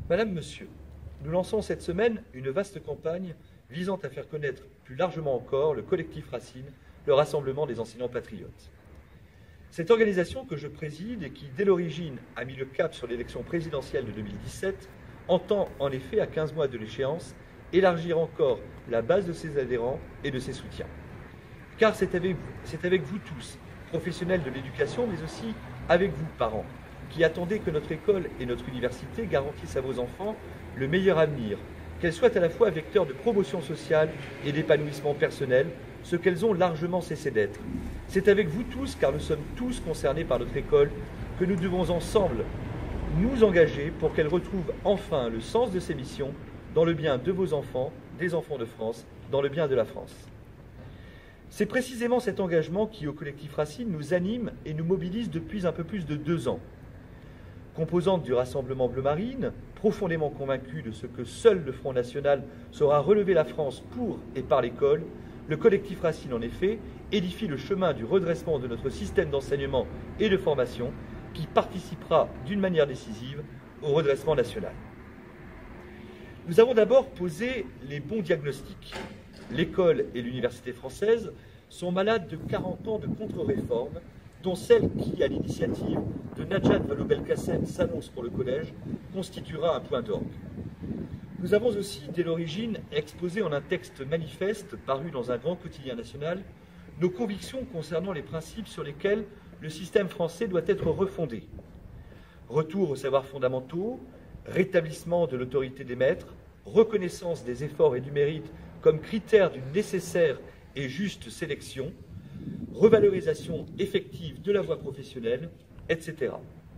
Madame, Monsieur, nous lançons cette semaine une vaste campagne visant à faire connaître plus largement encore le collectif Racine, le Rassemblement des enseignants patriotes. Cette organisation que je préside et qui, dès l'origine, a mis le cap sur l'élection présidentielle de 2017, entend en effet, à 15 mois de l'échéance, élargir encore la base de ses adhérents et de ses soutiens. Car c'est avec vous tous, professionnels de l'éducation, mais aussi avec vous, parents, qui attendez que notre école et notre université garantissent à vos enfants le meilleur avenir, qu'elles soient à la fois vecteurs de promotion sociale et d'épanouissement personnel, ce qu'elles ont largement cessé d'être. C'est avec vous tous, car nous sommes tous concernés par notre école, que nous devons ensemble nous engager pour qu'elle retrouve enfin le sens de ses missions dans le bien de vos enfants, des enfants de France, dans le bien de la France. C'est précisément cet engagement qui, au collectif Racine, nous anime et nous mobilise depuis un peu plus de 2 ans. Composante du Rassemblement Bleu Marine, profondément convaincue de ce que seul le Front National saura relever la France pour et par l'école, le collectif Racine, en effet, édifie le chemin du redressement de notre système d'enseignement et de formation qui participera d'une manière décisive au redressement national. Nous avons d'abord posé les bons diagnostics. L'école et l'université française sont malades de 40 ans de contre-réforme, dont celle qui, à l'initiative de Najat Vallaud-Belkacem, s'annonce pour le collège, constituera un point d'orgue. Nous avons aussi, dès l'origine, exposé en un texte manifeste paru dans un grand quotidien national nos convictions concernant les principes sur lesquels le système français doit être refondé. Retour aux savoirs fondamentaux, rétablissement de l'autorité des maîtres, reconnaissance des efforts et du mérite comme critère d'une nécessaire et juste sélection, revalorisation effective de la voie professionnelle, etc.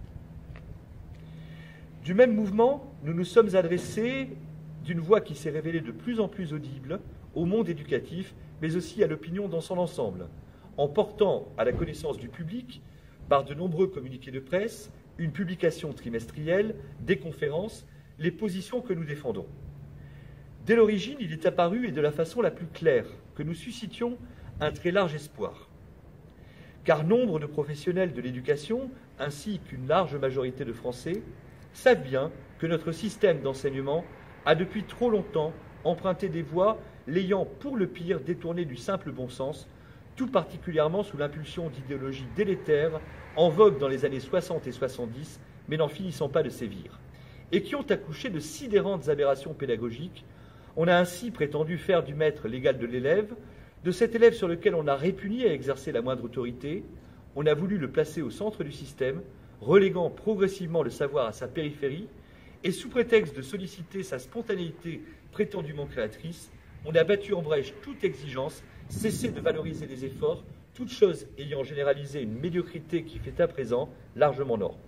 Du même mouvement, nous nous sommes adressés d'une voix qui s'est révélée de plus en plus audible au monde éducatif, mais aussi à l'opinion dans son ensemble, en portant à la connaissance du public, par de nombreux communiqués de presse, une publication trimestrielle, des conférences, les positions que nous défendons. Dès l'origine, il est apparu, et de la façon la plus claire, que nous suscitions un très large espoir. Car nombre de professionnels de l'éducation, ainsi qu'une large majorité de Français, savent bien que notre système d'enseignement a depuis trop longtemps emprunté des voies l'ayant pour le pire détourné du simple bon sens, tout particulièrement sous l'impulsion d'idéologies délétères en vogue dans les années 60 et 70, mais n'en finissant pas de sévir, et qui ont accouché de sidérantes aberrations pédagogiques. On a ainsi prétendu faire du maître l'égal de l'élève, de cet élève sur lequel on a répugné à exercer la moindre autorité. On a voulu le placer au centre du système, reléguant progressivement le savoir à sa périphérie, et sous prétexte de solliciter sa spontanéité prétendument créatrice, on a battu en brèche toute exigence, cessé de valoriser les efforts, toute chose ayant généralisé une médiocrité qui fait à présent largement norme.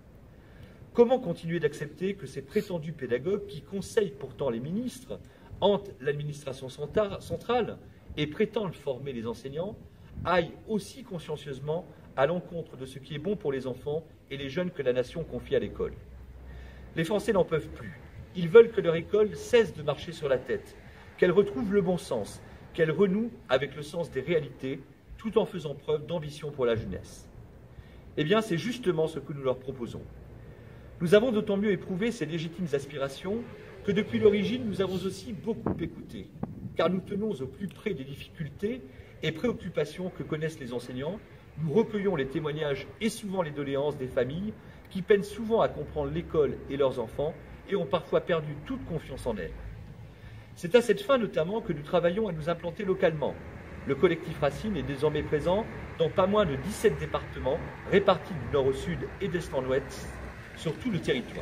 Comment continuer d'accepter que ces prétendus pédagogues, qui conseillent pourtant les ministres, hantent l'administration centrale et prétendent former les enseignants, aillent aussi consciencieusement à l'encontre de ce qui est bon pour les enfants et les jeunes que la nation confie à l'école? Les Français n'en peuvent plus. Ils veulent que leur école cesse de marcher sur la tête, qu'elle retrouve le bon sens, qu'elle renoue avec le sens des réalités, tout en faisant preuve d'ambition pour la jeunesse. Eh bien, c'est justement ce que nous leur proposons. Nous avons d'autant mieux éprouvé ces légitimes aspirations que depuis l'origine, nous avons aussi beaucoup écouté, car nous tenons au plus près des difficultés et préoccupations que connaissent les enseignants. Nous recueillons les témoignages et souvent les doléances des familles qui peinent souvent à comprendre l'école et leurs enfants et ont parfois perdu toute confiance en elle. C'est à cette fin notamment que nous travaillons à nous implanter localement. Le collectif Racine est désormais présent dans pas moins de 17 départements, répartis du nord au sud et d'est en ouest, sur tout le territoire.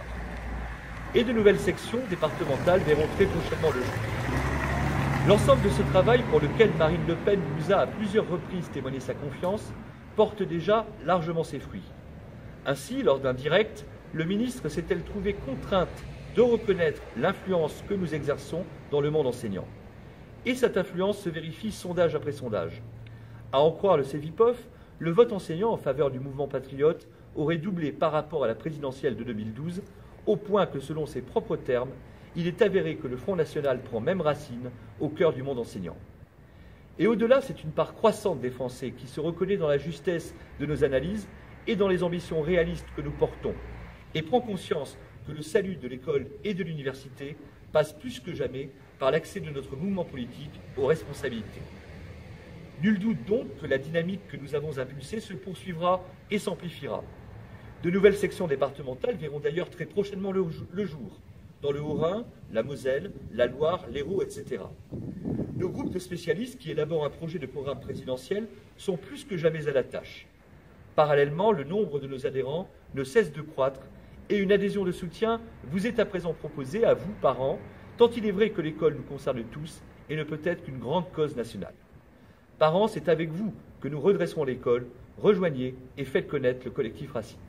Et de nouvelles sections départementales verront très prochainement le jour. L'ensemble de ce travail, pour lequel Marine Le Pen nous a à plusieurs reprises témoigné sa confiance, porte déjà largement ses fruits. Ainsi, lors d'un direct, le ministre s'est-elle trouvée contrainte de reconnaître l'influence que nous exerçons dans le monde enseignant. Et cette influence se vérifie sondage après sondage. À en croire le Cevipof, le vote enseignant en faveur du mouvement patriote aurait doublé par rapport à la présidentielle de 2012, au point que, selon ses propres termes, il est avéré que le Front National prend même racine au cœur du monde enseignant. Et au-delà, c'est une part croissante des Français qui se reconnaît dans la justesse de nos analyses et dans les ambitions réalistes que nous portons, et prend conscience que le salut de l'école et de l'université passe plus que jamais par l'accès de notre mouvement politique aux responsabilités. Nul doute donc que la dynamique que nous avons impulsée se poursuivra et s'amplifiera. De nouvelles sections départementales verront d'ailleurs très prochainement le jour, dans le Haut-Rhin, la Moselle, la Loire, l'Hérault, etc. Nos groupes de spécialistes qui élaborent un projet de programme présidentiel sont plus que jamais à la tâche. Parallèlement, le nombre de nos adhérents ne cesse de croître et une adhésion de soutien vous est à présent proposée, à vous, parents, tant il est vrai que l'école nous concerne tous et ne peut être qu'une grande cause nationale. Parents, c'est avec vous que nous redresserons l'école. Rejoignez et faites connaître le collectif Racine.